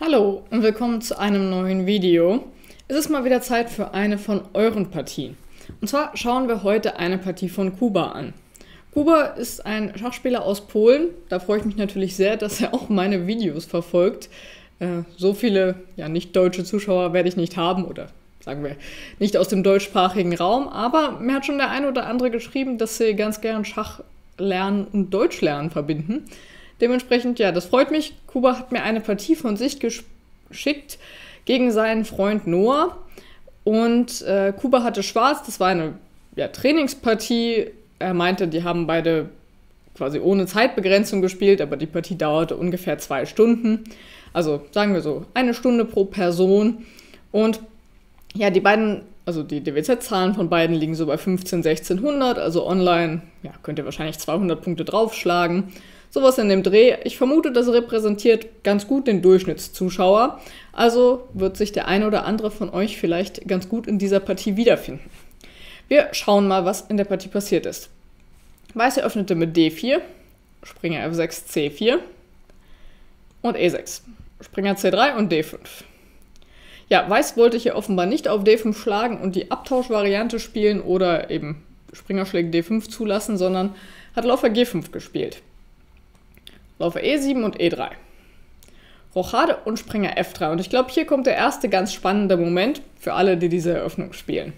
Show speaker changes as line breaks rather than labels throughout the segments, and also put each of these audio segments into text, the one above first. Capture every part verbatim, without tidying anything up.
Hallo und willkommen zu einem neuen Video. Es ist mal wieder Zeit für eine von euren Partien. Und zwar schauen wir heute eine Partie von Kuba an. Kuba ist ein Schachspieler aus Polen. Da freue ich mich natürlich sehr, dass er auch meine Videos verfolgt. Äh, so viele ja, nicht deutsche Zuschauer werde ich nicht haben oder sagen wir nicht aus dem deutschsprachigen Raum. Aber mir hat schon der eine oder andere geschrieben, dass sie ganz gern Schach lernen und Deutsch lernen verbinden. Dementsprechend, ja, das freut mich. Kuba hat mir eine Partie von sich geschickt gegen seinen Freund Noah. Und äh, Kuba hatte Schwarz, das war eine ja, Trainingspartie. Er meinte, die haben beide quasi ohne Zeitbegrenzung gespielt, aber die Partie dauerte ungefähr zwei Stunden. Also sagen wir so, eine Stunde pro Person. Und ja, die beiden, also die D W Z-Zahlen von beiden liegen so bei fünfzehn, sechzehnhundert. Also online ja, könnt ihr wahrscheinlich zweihundert Punkte draufschlagen. Sowas in dem Dreh. Ich vermute, das repräsentiert ganz gut den Durchschnittszuschauer. Also wird sich der eine oder andere von euch vielleicht ganz gut in dieser Partie wiederfinden. Wir schauen mal, was in der Partie passiert ist. Weiß eröffnete mit D vier, Springer F sechs, C vier und E sechs. Springer C drei und D fünf. Ja, Weiß wollte hier offenbar nicht auf D fünf schlagen und die Abtauschvariante spielen oder eben Springer schlägt D fünf zulassen, sondern hat Läufer G fünf gespielt. Läufer E sieben und E drei. Rochade und Springer F drei. Und ich glaube, hier kommt der erste ganz spannende Moment für alle, die diese Eröffnung spielen.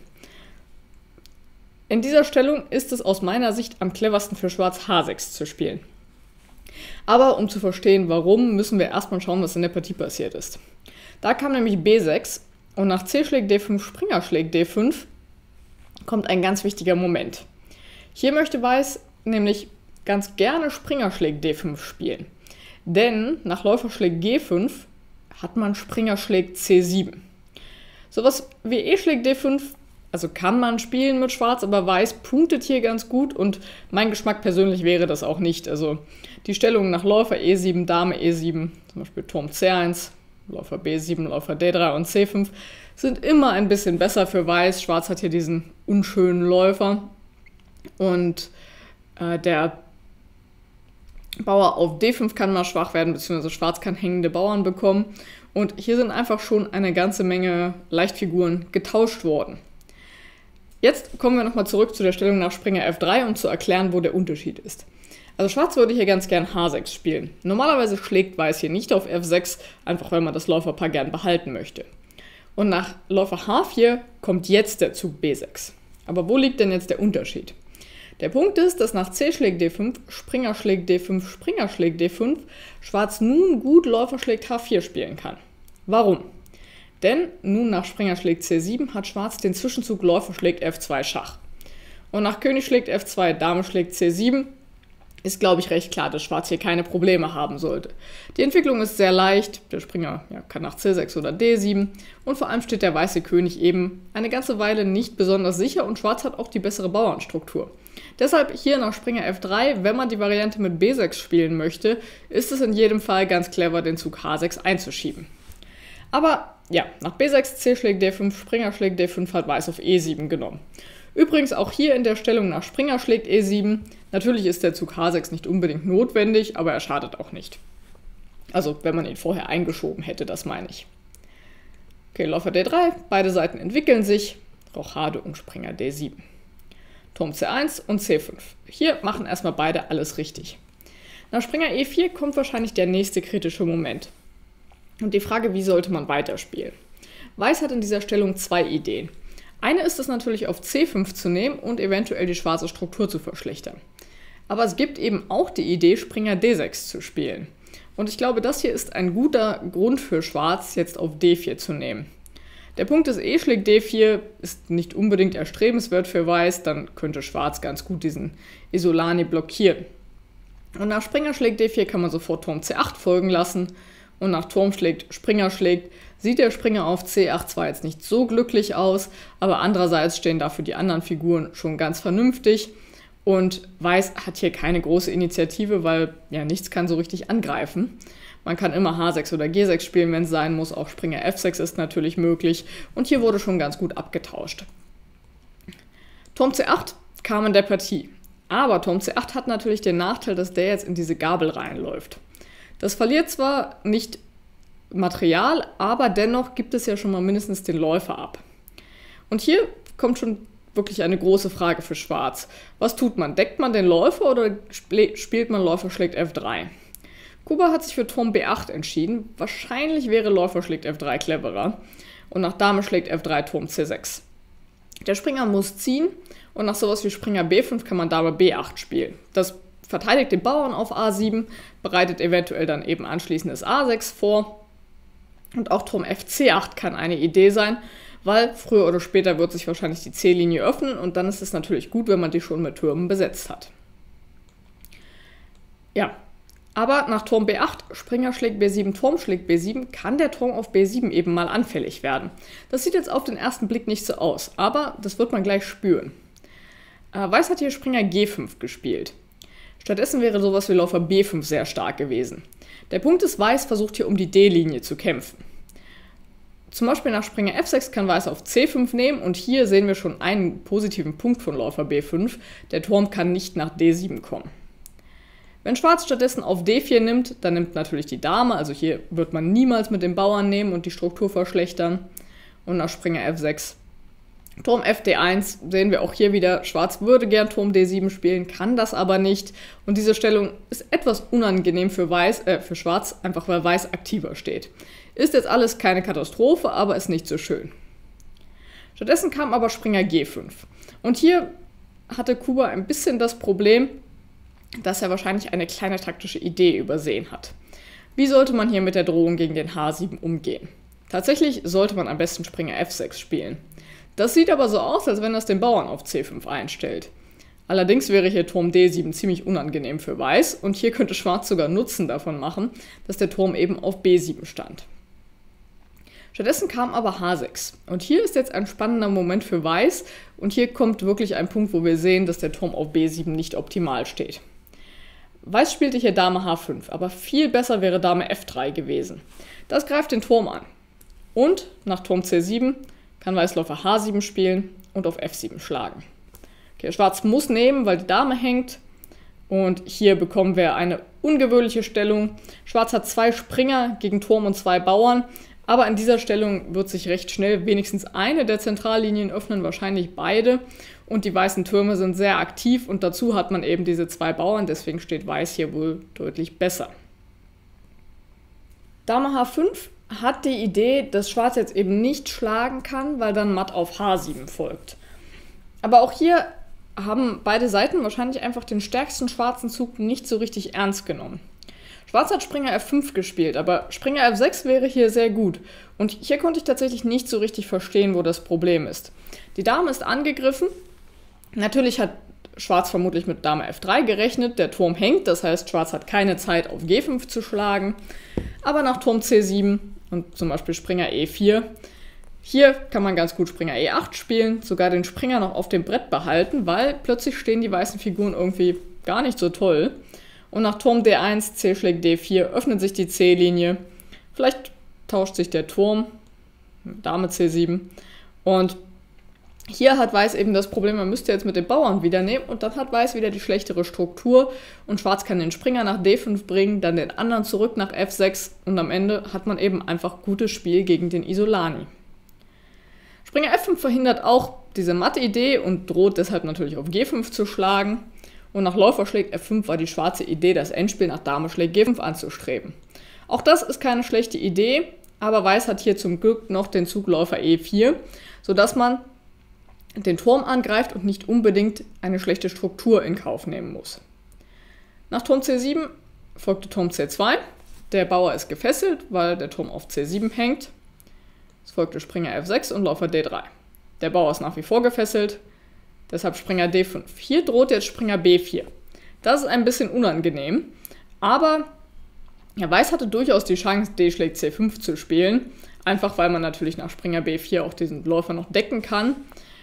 In dieser Stellung ist es aus meiner Sicht am cleversten für Schwarz H sechs zu spielen. Aber um zu verstehen, warum, müssen wir erstmal schauen, was in der Partie passiert ist. Da kam nämlich B sechs und nach C schlägt D fünf, Springer schlägt D fünf, kommt ein ganz wichtiger Moment. Hier möchte Weiß nämlich ganz gerne Springer schlägt D fünf spielen. Denn nach Läufer schlägt G fünf hat man Springer schlägt C sieben. Sowas wie E schlägt D fünf, also kann man spielen mit Schwarz, aber Weiß punktet hier ganz gut und mein Geschmack persönlich wäre das auch nicht. Also die Stellung nach Läufer E sieben, Dame E sieben, zum Beispiel Turm C eins, Läufer B sieben, Läufer D drei und C fünf sind immer ein bisschen besser für Weiß. Schwarz hat hier diesen unschönen Läufer und äh, der Bauer auf D fünf kann mal schwach werden, beziehungsweise Schwarz kann hängende Bauern bekommen. Und hier sind einfach schon eine ganze Menge Leichtfiguren getauscht worden. Jetzt kommen wir nochmal zurück zu der Stellung nach Springer F drei, um zu erklären, wo der Unterschied ist. Also Schwarz würde hier ganz gern H sechs spielen. Normalerweise schlägt Weiß hier nicht auf F sechs, einfach weil man das Läuferpaar gern behalten möchte. Und nach Läufer H vier kommt jetzt der Zug B sechs. Aber wo liegt denn jetzt der Unterschied? Der Punkt ist, dass nach C schlägt D fünf, Springer schlägt D fünf, Springer schlägt D fünf, Schwarz nun gut Läufer schlägt H vier spielen kann. Warum? Denn nun nach Springer schlägt C sieben hat Schwarz den Zwischenzug Läufer schlägt F zwei Schach. Und nach König schlägt F zwei, Dame schlägt C sieben ist, glaube ich, recht klar, dass Schwarz hier keine Probleme haben sollte. Die Entwicklung ist sehr leicht, der Springer ja, kann nach C sechs oder D sieben und vor allem steht der weiße König eben eine ganze Weile nicht besonders sicher und Schwarz hat auch die bessere Bauernstruktur. Deshalb hier nach Springer F drei, wenn man die Variante mit B sechs spielen möchte, ist es in jedem Fall ganz clever, den Zug H sechs einzuschieben. Aber ja, nach B sechs, C schlägt D fünf, Springer schlägt D fünf hat Weiß auf E sieben genommen. Übrigens auch hier in der Stellung nach Springer schlägt E sieben. Natürlich ist der Zug H sechs nicht unbedingt notwendig, aber er schadet auch nicht. Also wenn man ihn vorher eingeschoben hätte, das meine ich. Okay, Läufer D drei, beide Seiten entwickeln sich, Rochade und Springer D sieben. Turm C eins und C fünf. Hier machen erstmal beide alles richtig. Nach Springer E vier kommt wahrscheinlich der nächste kritische Moment. Und die Frage, wie sollte man weiterspielen? Weiß hat in dieser Stellung zwei Ideen. Eine ist es natürlich auf C fünf zu nehmen und eventuell die schwarze Struktur zu verschlechtern. Aber es gibt eben auch die Idee, Springer D sechs zu spielen. Und ich glaube, das hier ist ein guter Grund für Schwarz, jetzt auf D vier zu nehmen. Der Punkt ist, E schlägt D vier ist nicht unbedingt erstrebenswert für Weiß, dann könnte Schwarz ganz gut diesen Isolani blockieren. Und nach Springer schlägt D vier kann man sofort Turm C acht folgen lassen. Und nach Turm schlägt Springer schlägt, sieht der Springer auf C acht zwar jetzt nicht so glücklich aus, aber andererseits stehen dafür die anderen Figuren schon ganz vernünftig. Und Weiß hat hier keine große Initiative, weil ja nichts kann so richtig angreifen. Man kann immer H sechs oder G sechs spielen, wenn es sein muss. Auch Springer F sechs ist natürlich möglich. Und hier wurde schon ganz gut abgetauscht. Turm C acht kam in der Partie. Aber Turm C acht hat natürlich den Nachteil, dass der jetzt in diese Gabel reinläuft. Das verliert zwar nicht Material, aber dennoch gibt es ja schon mal mindestens den Läufer ab. Und hier kommt schon wirklich eine große Frage für Schwarz. Was tut man? Deckt man den Läufer oder spielt man Läufer schlägt F drei? Kuba hat sich für Turm B acht entschieden. Wahrscheinlich wäre Läufer schlägt F drei cleverer. Und nach Dame schlägt F drei Turm C sechs. Der Springer muss ziehen und nach sowas wie Springer B fünf kann man Dame B acht spielen. Das verteidigt den Bauern auf A sieben, bereitet eventuell dann eben anschließendes A sechs vor. Und auch Turm F C acht kann eine Idee sein, weil früher oder später wird sich wahrscheinlich die C-Linie öffnen und dann ist es natürlich gut, wenn man die schon mit Türmen besetzt hat. Ja, aber nach Turm B acht, Springer schlägt B sieben, Turm schlägt B sieben, kann der Turm auf B sieben eben mal anfällig werden. Das sieht jetzt auf den ersten Blick nicht so aus, aber das wird man gleich spüren. Äh, Weiß hat hier Springer G fünf gespielt. Stattdessen wäre sowas wie Läufer B fünf sehr stark gewesen. Der Punkt ist, Weiß versucht hier um die D-Linie zu kämpfen. Zum Beispiel nach Springer F sechs kann Weiß auf C fünf nehmen und hier sehen wir schon einen positiven Punkt von Läufer B fünf. Der Turm kann nicht nach D sieben kommen. Wenn Schwarz stattdessen auf D vier nimmt, dann nimmt natürlich die Dame, also hier wird man niemals mit dem Bauern nehmen und die Struktur verschlechtern. Und nach Springer F sechs, Turm F D eins sehen wir auch hier wieder, Schwarz würde gern Turm D sieben spielen, kann das aber nicht. Und diese Stellung ist etwas unangenehm für, Weiß, äh, für Schwarz, einfach weil Weiß aktiver steht. Ist jetzt alles keine Katastrophe, aber ist nicht so schön. Stattdessen kam aber Springer G fünf. Und hier hatte Kuba ein bisschen das Problem, dass er wahrscheinlich eine kleine taktische Idee übersehen hat. Wie sollte man hier mit der Drohung gegen den H sieben umgehen? Tatsächlich sollte man am besten Springer F sechs spielen. Das sieht aber so aus, als wenn das den Bauern auf C fünf einstellt. Allerdings wäre hier Turm D sieben ziemlich unangenehm für Weiß und hier könnte Schwarz sogar Nutzen davon machen, dass der Turm eben auf B sieben stand. Stattdessen kam aber H sechs. Und hier ist jetzt ein spannender Moment für Weiß und hier kommt wirklich ein Punkt, wo wir sehen, dass der Turm auf B sieben nicht optimal steht. Weiß spielte hier Dame H fünf, aber viel besser wäre Dame F drei gewesen. Das greift den Turm an. Und nach Turm C sieben kann Weiß Läufer H sieben spielen und auf F sieben schlagen. Okay, Schwarz muss nehmen, weil die Dame hängt. Und hier bekommen wir eine ungewöhnliche Stellung. Schwarz hat zwei Springer gegen Turm und zwei Bauern. Aber in dieser Stellung wird sich recht schnell wenigstens eine der Zentrallinien öffnen, wahrscheinlich beide. Und die weißen Türme sind sehr aktiv und dazu hat man eben diese zwei Bauern, deswegen steht Weiß hier wohl deutlich besser. Dame H fünf hat die Idee, dass Schwarz jetzt eben nicht schlagen kann, weil dann Matt auf H sieben folgt. Aber auch hier haben beide Seiten wahrscheinlich einfach den stärksten schwarzen Zug nicht so richtig ernst genommen. Schwarz hat Springer F fünf gespielt, aber Springer F sechs wäre hier sehr gut. Und hier konnte ich tatsächlich nicht so richtig verstehen, wo das Problem ist. Die Dame ist angegriffen. Natürlich hat Schwarz vermutlich mit Dame F drei gerechnet. Der Turm hängt, das heißt, Schwarz hat keine Zeit, auf G fünf zu schlagen. Aber nach Turm C sieben und zum Beispiel Springer E vier, hier kann man ganz gut Springer E acht spielen, sogar den Springer noch auf dem Brett behalten, weil plötzlich stehen die weißen Figuren irgendwie gar nicht so toll. Und nach Turm D eins, C schlägt D vier, öffnet sich die C-Linie. Vielleicht tauscht sich der Turm, Dame C sieben. Und hier hat Weiß eben das Problem, man müsste jetzt mit den Bauern wieder nehmen. Und dann hat Weiß wieder die schlechtere Struktur. Und Schwarz kann den Springer nach D fünf bringen, dann den anderen zurück nach F sechs. Und am Ende hat man eben einfach gutes Spiel gegen den Isolani. Springer F fünf verhindert auch diese Matt-Idee und droht deshalb natürlich auf G fünf zu schlagen. Und nach Läufer schlägt F fünf war die schwarze Idee, das Endspiel nach Dame schlägt G fünf anzustreben. Auch das ist keine schlechte Idee, aber Weiß hat hier zum Glück noch den Zug Läufer E vier, sodass man den Turm angreift und nicht unbedingt eine schlechte Struktur in Kauf nehmen muss. Nach Turm C sieben folgte Turm C zwei. Der Bauer ist gefesselt, weil der Turm auf C sieben hängt. Es folgte Springer F sechs und Läufer D drei. Der Bauer ist nach wie vor gefesselt. Deshalb Springer D fünf. Hier droht jetzt Springer B vier. Das ist ein bisschen unangenehm, aber ja, Weiß hatte durchaus die Chance, D schlägt C fünf zu spielen, einfach weil man natürlich nach Springer B vier auch diesen Läufer noch decken kann.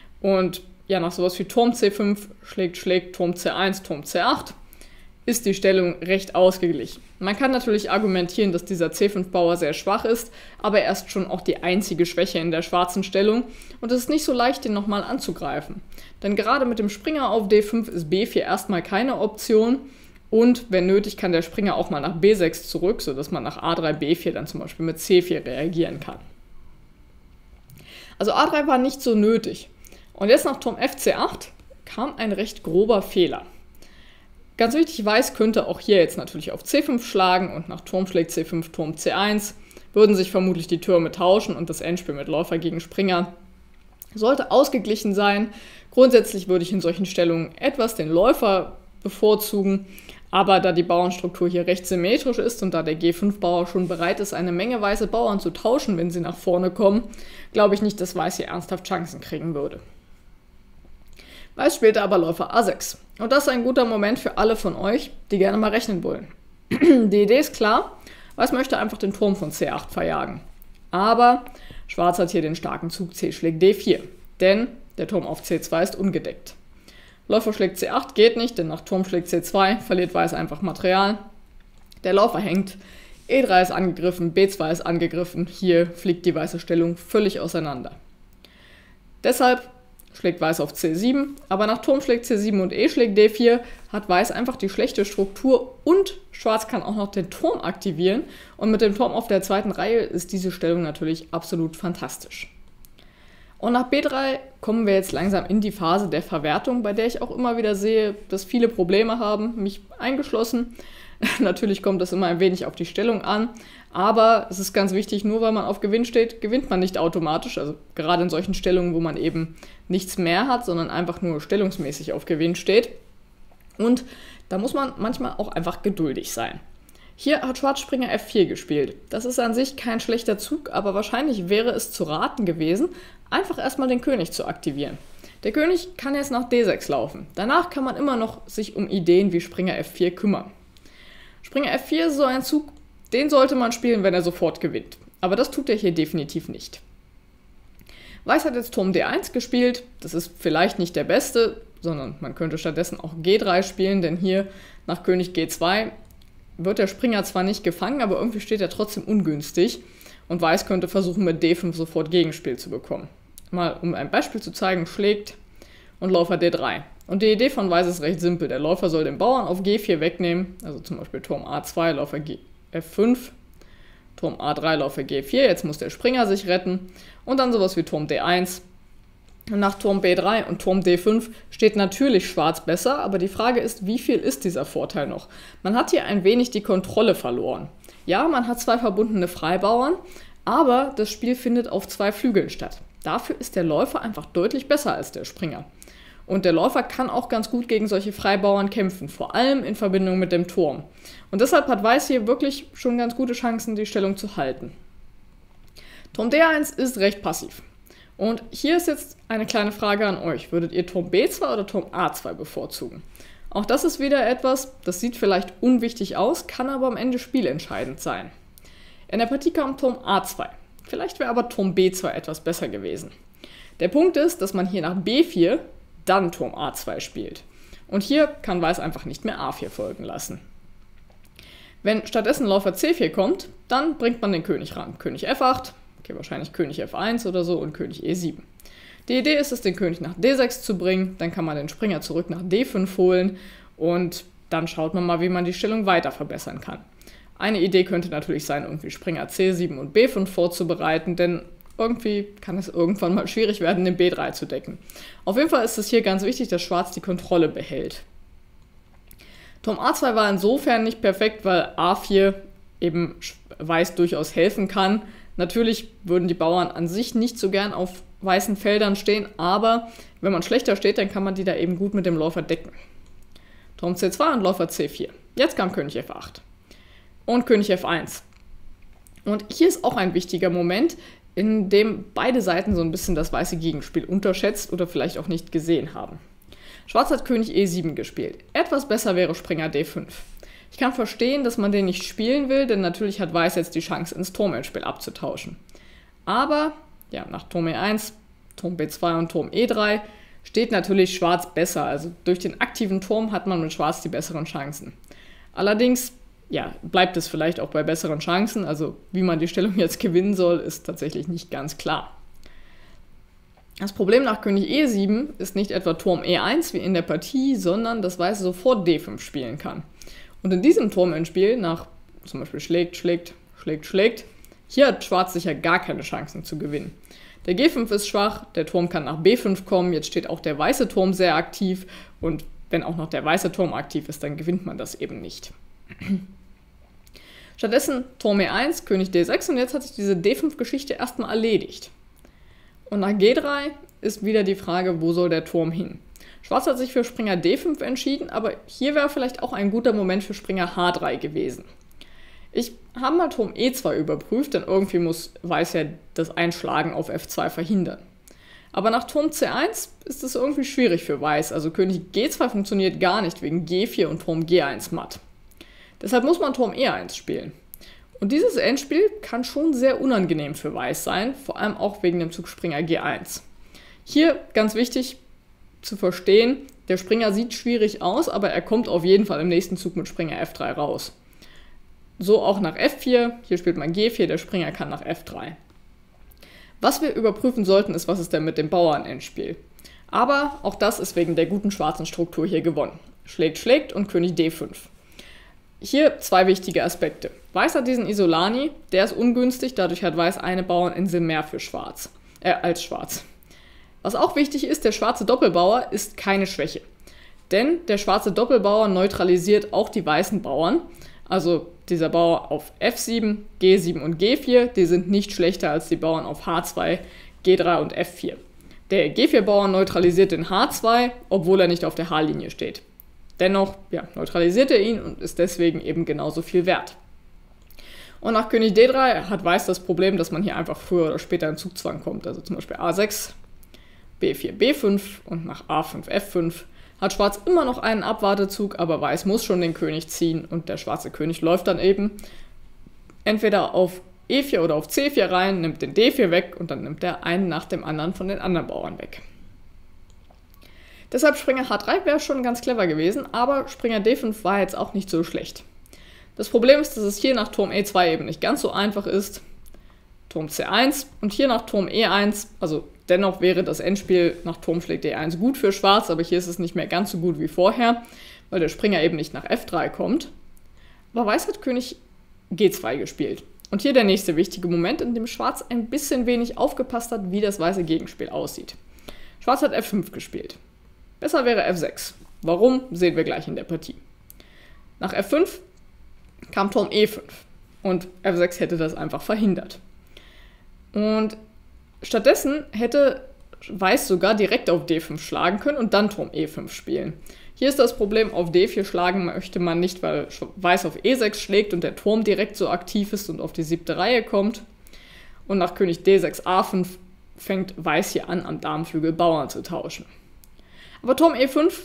Und ja, nach sowas wie Turm C fünf schlägt, schlägt Turm C eins, Turm C acht, ist die Stellung recht ausgeglichen. Man kann natürlich argumentieren, dass dieser C fünf Bauer sehr schwach ist, aber er ist schon auch die einzige Schwäche in der schwarzen Stellung und es ist nicht so leicht, den nochmal anzugreifen. Denn gerade mit dem Springer auf D fünf ist B vier erstmal keine Option Und wenn nötig, kann der Springer auch mal nach B sechs zurück, sodass man nach A drei, B vier dann zum Beispiel mit C vier reagieren kann. Also A drei war nicht so nötig. Und jetzt nach Turm F C acht kam ein recht grober Fehler. Ganz wichtig, Weiß könnte auch hier jetzt natürlich auf C fünf schlagen und nach Turm schlägt C fünf, Turm C eins, würden sich vermutlich die Türme tauschen und das Endspiel mit Läufer gegen Springer sollte ausgeglichen sein. Grundsätzlich würde ich in solchen Stellungen etwas den Läufer bevorzugen, aber da die Bauernstruktur hier recht symmetrisch ist und da der G fünf Bauer schon bereit ist, eine Menge weiße Bauern zu tauschen, wenn sie nach vorne kommen, glaube ich nicht, dass Weiß hier ernsthaft Chancen kriegen würde. Weiß spielte aber Läufer A sechs. Und das ist ein guter Moment für alle von euch, die gerne mal rechnen wollen. Die Idee ist klar, Weiß möchte einfach den Turm von C acht verjagen. Aber Schwarz hat hier den starken Zug C schlägt D vier, denn der Turm auf C zwei ist ungedeckt. Läufer schlägt C acht geht nicht, denn nach Turm schlägt C zwei verliert Weiß einfach Material. Der Läufer hängt, E drei ist angegriffen, B zwei ist angegriffen, hier fliegt die weiße Stellung völlig auseinander. Deshalb schlägt Weiß auf C sieben, aber nach Turm schlägt C sieben und E schlägt D vier hat Weiß einfach die schlechte Struktur und Schwarz kann auch noch den Turm aktivieren und mit dem Turm auf der zweiten Reihe ist diese Stellung natürlich absolut fantastisch. Und nach B drei kommen wir jetzt langsam in die Phase der Verwertung, bei der ich auch immer wieder sehe, dass viele Probleme haben, mich eingeschlossen. Natürlich kommt das immer ein wenig auf die Stellung an, aber es ist ganz wichtig, nur weil man auf Gewinn steht, gewinnt man nicht automatisch. Also gerade in solchen Stellungen, wo man eben nichts mehr hat, sondern einfach nur stellungsmäßig auf Gewinn steht. Und da muss man manchmal auch einfach geduldig sein. Hier hat Schwarz Springer F vier gespielt. Das ist an sich kein schlechter Zug, aber wahrscheinlich wäre es zu raten gewesen, einfach erstmal den König zu aktivieren. Der König kann jetzt nach D sechs laufen. Danach kann man immer noch sich um Ideen wie Springer F vier kümmern. Springer F vier ist so ein Zug, den sollte man spielen, wenn er sofort gewinnt. Aber das tut er hier definitiv nicht. Weiß hat jetzt Turm D eins gespielt. Das ist vielleicht nicht der beste, sondern man könnte stattdessen auch G drei spielen, denn hier nach König G zwei wird der Springer zwar nicht gefangen, aber irgendwie steht er trotzdem ungünstig. Und Weiß könnte versuchen, mit D fünf sofort Gegenspiel zu bekommen. Mal um ein Beispiel zu zeigen, schlägt und Läufer D drei. Und die Idee von Weiß ist recht simpel. Der Läufer soll den Bauern auf G vier wegnehmen, also zum Beispiel Turm A zwei, Läufer F fünf, Turm A drei, Läufer G vier. Jetzt muss der Springer sich retten. Und dann sowas wie Turm D eins. Und nach Turm B drei und Turm D fünf steht natürlich Schwarz besser, aber die Frage ist, wie viel ist dieser Vorteil noch? Man hat hier ein wenig die Kontrolle verloren. Ja, man hat zwei verbundene Freibauern, aber das Spiel findet auf zwei Flügeln statt. Dafür ist der Läufer einfach deutlich besser als der Springer. Und der Läufer kann auch ganz gut gegen solche Freibauern kämpfen, vor allem in Verbindung mit dem Turm. Und deshalb hat Weiß hier wirklich schon ganz gute Chancen, die Stellung zu halten. Turm D eins ist recht passiv. Und hier ist jetzt eine kleine Frage an euch. Würdet ihr Turm B zwei oder Turm A zwei bevorzugen? Auch das ist wieder etwas, das sieht vielleicht unwichtig aus, kann aber am Ende spielentscheidend sein. In der Partie kam Turm A zwei. Vielleicht wäre aber Turm B zwei etwas besser gewesen. Der Punkt ist, dass man hier nach B vier dann Turm A zwei spielt. Und hier kann Weiß einfach nicht mehr A vier folgen lassen. Wenn stattdessen Läufer C vier kommt, dann bringt man den König ran. König F acht, okay, wahrscheinlich König F eins oder so und König E sieben. Die Idee ist es, den König nach D sechs zu bringen, dann kann man den Springer zurück nach D fünf holen und dann schaut man mal, wie man die Stellung weiter verbessern kann. Eine Idee könnte natürlich sein, irgendwie Springer C sieben und B fünf vorzubereiten, denn irgendwie kann es irgendwann mal schwierig werden, den B drei zu decken. Auf jeden Fall ist es hier ganz wichtig, dass Schwarz die Kontrolle behält. Turm A zwei war insofern nicht perfekt, weil A vier eben Weiß durchaus helfen kann. Natürlich würden die Bauern an sich nicht so gern auf weißen Feldern stehen, aber wenn man schlechter steht, dann kann man die da eben gut mit dem Läufer decken. Turm C zwei und Läufer C vier. Jetzt kam König F acht und König F eins. Und hier ist auch ein wichtiger Moment, in dem beide Seiten so ein bisschen das weiße Gegenspiel unterschätzt oder vielleicht auch nicht gesehen haben. Schwarz hat König E sieben gespielt. Etwas besser wäre Springer D fünf. Ich kann verstehen, dass man den nicht spielen will, denn natürlich hat Weiß jetzt die Chance, ins Turmendspiel abzutauschen. Aber, ja, nach Turm E eins, Turm B zwei und Turm E drei steht natürlich Schwarz besser. Also durch den aktiven Turm hat man mit Schwarz die besseren Chancen. Allerdings, ja, bleibt es vielleicht auch bei besseren Chancen. Also wie man die Stellung jetzt gewinnen soll, ist tatsächlich nicht ganz klar. Das Problem nach König E sieben ist nicht etwa Turm E eins wie in der Partie, sondern dass Weiß sofort D fünf spielen kann. Und in diesem Turmendspiel, nach zum Beispiel schlägt, schlägt, schlägt, schlägt, hier hat Schwarz sicher gar keine Chancen zu gewinnen. Der G fünf ist schwach, der Turm kann nach B fünf kommen, jetzt steht auch der weiße Turm sehr aktiv und wenn auch noch der weiße Turm aktiv ist, dann gewinnt man das eben nicht. Stattdessen Turm E eins, König D sechs und jetzt hat sich diese D fünf Geschichte erstmal erledigt. Und nach G drei ist wieder die Frage, wo soll der Turm hin? Schwarz hat sich für Springer D fünf entschieden, aber hier wäre vielleicht auch ein guter Moment für Springer H drei gewesen. Ich habe mal Turm E zwei überprüft, denn irgendwie muss Weiß ja das Einschlagen auf F zwei verhindern. Aber nach Turm C eins ist es irgendwie schwierig für Weiß, also König G zwei funktioniert gar nicht wegen G vier und Turm G eins matt. Deshalb muss man Turm E eins spielen. Und dieses Endspiel kann schon sehr unangenehm für Weiß sein, vor allem auch wegen dem Zug Springer G eins. Hier ganz wichtig zu verstehen, der Springer sieht schwierig aus, aber er kommt auf jeden Fall im nächsten Zug mit Springer F drei raus. So auch nach F vier, hier spielt man G vier, der Springer kann nach F drei. Was wir überprüfen sollten, ist, was ist denn mit dem Bauernendspiel. Aber auch das ist wegen der guten schwarzen Struktur hier gewonnen. Schlägt, schlägt und König D fünf. Hier zwei wichtige Aspekte. Weiß hat diesen Isolani, der ist ungünstig, dadurch hat Weiß eine Bauerninsel mehr für Schwarz, äh, als Schwarz. Was auch wichtig ist, der schwarze Doppelbauer ist keine Schwäche. Denn der schwarze Doppelbauer neutralisiert auch die weißen Bauern. Also dieser Bauer auf F sieben, G sieben und G vier, die sind nicht schlechter als die Bauern auf H zwei, G drei und F vier. Der G vier Bauer neutralisiert den H zwei, obwohl er nicht auf der H-Linie steht. Dennoch ja, neutralisiert er ihn und ist deswegen eben genauso viel wert. Und nach König D drei hat Weiß das Problem, dass man hier einfach früher oder später in Zugzwang kommt. Also zum Beispiel A sechs, B vier, B fünf und nach A fünf, F fünf hat Schwarz immer noch einen Abwartezug, aber Weiß muss schon den König ziehen und der schwarze König läuft dann eben entweder auf E vier oder auf C vier rein, nimmt den D vier weg und dann nimmt er einen nach dem anderen von den anderen Bauern weg. Deshalb Springer H drei wäre schon ganz clever gewesen, aber Springer D fünf war jetzt auch nicht so schlecht. Das Problem ist, dass es hier nach Turm E zwei eben nicht ganz so einfach ist. Turm C eins und hier nach Turm E eins, also dennoch wäre das Endspiel nach Turm schlägt D eins gut für Schwarz, aber hier ist es nicht mehr ganz so gut wie vorher, weil der Springer eben nicht nach F drei kommt. Aber Weiß hat König G zwei gespielt. Und hier der nächste wichtige Moment, in dem Schwarz ein bisschen wenig aufgepasst hat, wie das weiße Gegenspiel aussieht. Schwarz hat F fünf gespielt. Besser wäre F sechs. Warum, sehen wir gleich in der Partie. Nach F fünf kam Turm E fünf und F sechs hätte das einfach verhindert. Und stattdessen hätte Weiß sogar direkt auf D fünf schlagen können und dann Turm E fünf spielen. Hier ist das Problem, auf D vier schlagen möchte man nicht, weil Weiß auf E sechs schlägt und der Turm direkt so aktiv ist und auf die siebte Reihe kommt. Und nach König D sechs, A fünf fängt Weiß hier an, am Damenflügel Bauern zu tauschen. Aber Turm E fünf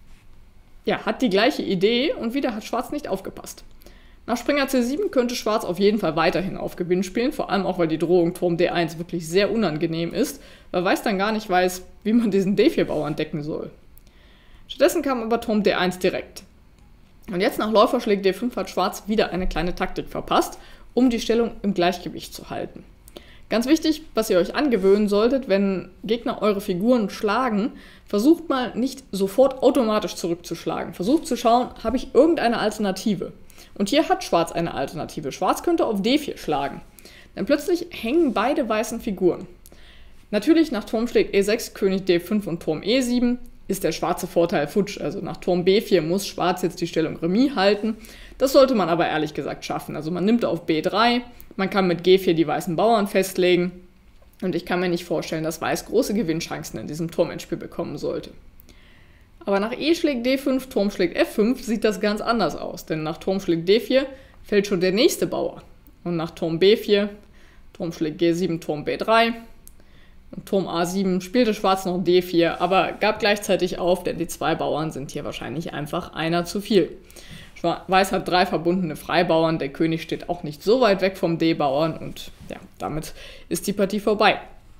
ja, hat die gleiche Idee und wieder hat Schwarz nicht aufgepasst. Nach Springer C sieben könnte Schwarz auf jeden Fall weiterhin auf Gewinn spielen, vor allem auch, weil die Drohung Turm D eins wirklich sehr unangenehm ist, weil Weiß dann gar nicht weiß, wie man diesen D vier Bauern decken soll. Stattdessen kam aber Turm D eins direkt. Und jetzt nach Läufer schlägt D fünf hat Schwarz wieder eine kleine Taktik verpasst, um die Stellung im Gleichgewicht zu halten. Ganz wichtig, was ihr euch angewöhnen solltet, wenn Gegner eure Figuren schlagen, versucht mal nicht sofort automatisch zurückzuschlagen. Versucht zu schauen, habe ich irgendeine Alternative? Und hier hat Schwarz eine Alternative. Schwarz könnte auf D vier schlagen. Denn plötzlich hängen beide weißen Figuren. Natürlich nach Turm schlägt E sechs, König D fünf und Turm E sieben ist der schwarze Vorteil futsch. Also nach Turm B vier muss Schwarz jetzt die Stellung Remis halten. Das sollte man aber ehrlich gesagt schaffen. Also man nimmt auf B drei, man kann mit G vier die weißen Bauern festlegen. Und ich kann mir nicht vorstellen, dass Weiß große Gewinnchancen in diesem Turmendspiel bekommen sollte. Aber nach E schlägt D fünf, Turm schlägt F fünf sieht das ganz anders aus. Denn nach Turm schlägt D vier fällt schon der nächste Bauer. Und nach Turm B vier, Turm schlägt G sieben, Turm B drei. Und Turm A sieben spielte Schwarz noch D vier, aber gab gleichzeitig auf, denn die zwei Bauern sind hier wahrscheinlich einfach einer zu viel. Weiß hat drei verbundene Freibauern, der König steht auch nicht so weit weg vom D-Bauern und ja, damit ist die Partie vorbei.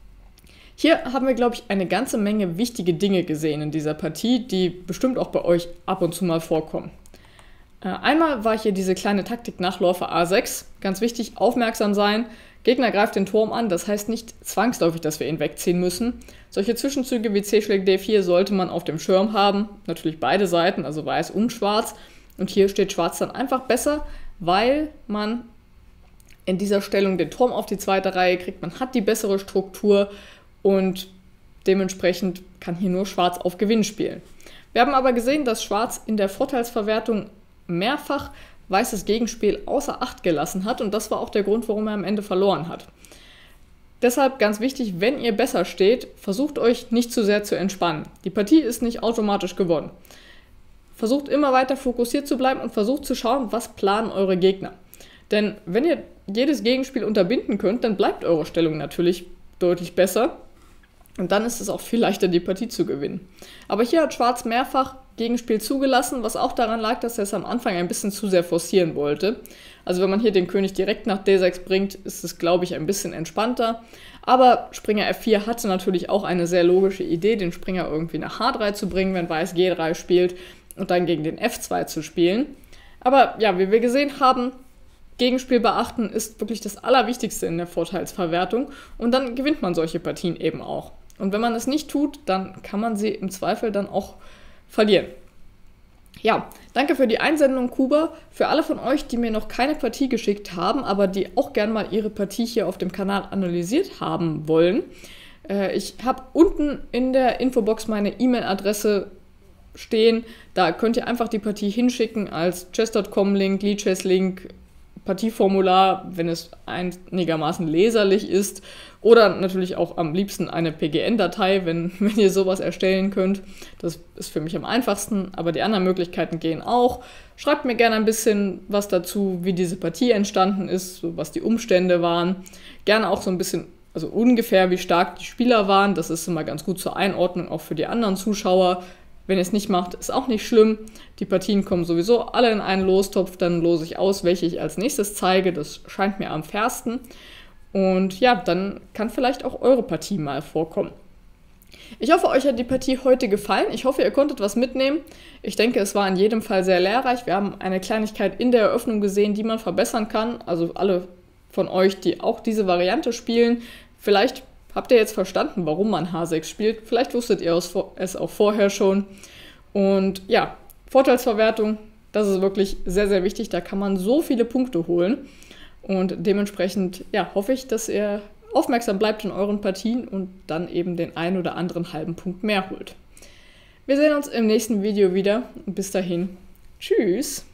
Hier haben wir, glaube ich, eine ganze Menge wichtige Dinge gesehen in dieser Partie, die bestimmt auch bei euch ab und zu mal vorkommen. Äh, einmal war hier diese kleine Taktik nach Läufer A sechs. Ganz wichtig, aufmerksam sein. Gegner greift den Turm an, das heißt nicht zwangsläufig, dass wir ihn wegziehen müssen. Solche Zwischenzüge wie c schlägt d vier sollte man auf dem Schirm haben. Natürlich beide Seiten, also weiß und schwarz. Und hier steht schwarz dann einfach besser, weil man in dieser Stellung den Turm auf die zweite Reihe kriegt. Man hat die bessere Struktur und dementsprechend kann hier nur schwarz auf Gewinn spielen. Wir haben aber gesehen, dass schwarz in der Vorteilsverwertung mehrfach weißes Gegenspiel außer Acht gelassen hat und das war auch der Grund, warum er am Ende verloren hat. Deshalb ganz wichtig, wenn ihr besser steht, versucht euch nicht zu sehr zu entspannen. Die Partie ist nicht automatisch gewonnen. Versucht immer weiter fokussiert zu bleiben und versucht zu schauen, was planen eure Gegner. Denn wenn ihr jedes Gegenspiel unterbinden könnt, dann bleibt eure Stellung natürlich deutlich besser. Und dann ist es auch viel leichter, die Partie zu gewinnen. Aber hier hat Schwarz mehrfach Gegenspiel zugelassen, was auch daran lag, dass er es am Anfang ein bisschen zu sehr forcieren wollte. Also wenn man hier den König direkt nach d sechs bringt, ist es, glaube ich, ein bisschen entspannter. Aber Springer f vier hatte natürlich auch eine sehr logische Idee, den Springer irgendwie nach h drei zu bringen, wenn Weiß g drei spielt und dann gegen den f zwei zu spielen. Aber ja, wie wir gesehen haben, Gegenspiel beachten ist wirklich das Allerwichtigste in der Vorteilsverwertung und dann gewinnt man solche Partien eben auch. Und wenn man es nicht tut, dann kann man sie im Zweifel dann auch verlieren. Ja, danke für die Einsendung, Kuba. Für alle von euch, die mir noch keine Partie geschickt haben, aber die auch gerne mal ihre Partie hier auf dem Kanal analysiert haben wollen. Äh, ich habe unten in der Infobox meine E-Mail-Adresse stehen. Da könnt ihr einfach die Partie hinschicken als chess Punkt com-Link, Lichess-Link, Partieformular, wenn es einigermaßen leserlich ist. Oder natürlich auch am liebsten eine P G N-Datei, wenn, wenn ihr sowas erstellen könnt. Das ist für mich am einfachsten, aber die anderen Möglichkeiten gehen auch. Schreibt mir gerne ein bisschen was dazu, wie diese Partie entstanden ist, so was die Umstände waren. Gerne auch so ein bisschen, also ungefähr, wie stark die Spieler waren. Das ist immer ganz gut zur Einordnung, auch für die anderen Zuschauer. Wenn ihr es nicht macht, ist auch nicht schlimm. Die Partien kommen sowieso alle in einen Lostopf, dann lose ich aus, welche ich als nächstes zeige. Das scheint mir am fairsten. Und ja, dann kann vielleicht auch eure Partie mal vorkommen. Ich hoffe, euch hat die Partie heute gefallen. Ich hoffe, ihr konntet was mitnehmen. Ich denke, es war in jedem Fall sehr lehrreich. Wir haben eine Kleinigkeit in der Eröffnung gesehen, die man verbessern kann. Also alle von euch, die auch diese Variante spielen, vielleicht habt ihr jetzt verstanden, warum man h sechs spielt. Vielleicht wusstet ihr es auch vorher schon. Und ja, Vorteilsverwertung, das ist wirklich sehr, sehr wichtig. Da kann man so viele Punkte holen. Und dementsprechend ja, hoffe ich, dass ihr aufmerksam bleibt in euren Partien und dann eben den einen oder anderen halben Punkt mehr holt. Wir sehen uns im nächsten Video wieder. Und bis dahin, tschüss!